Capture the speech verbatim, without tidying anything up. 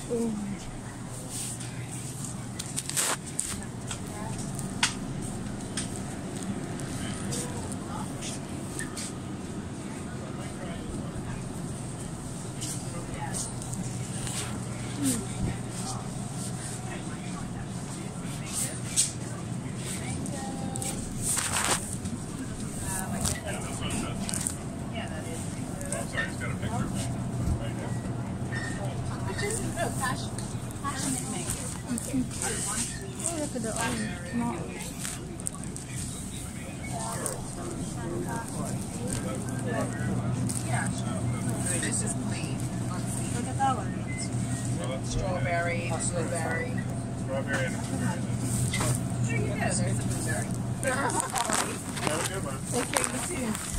Ooh. Oh, look at the orange. Small. Yeah. This is clean. Look at that one. Strawberry, blueberry. Strawberry and a blueberry. There you go. There's a blueberry. Have a good one. Okay, you too.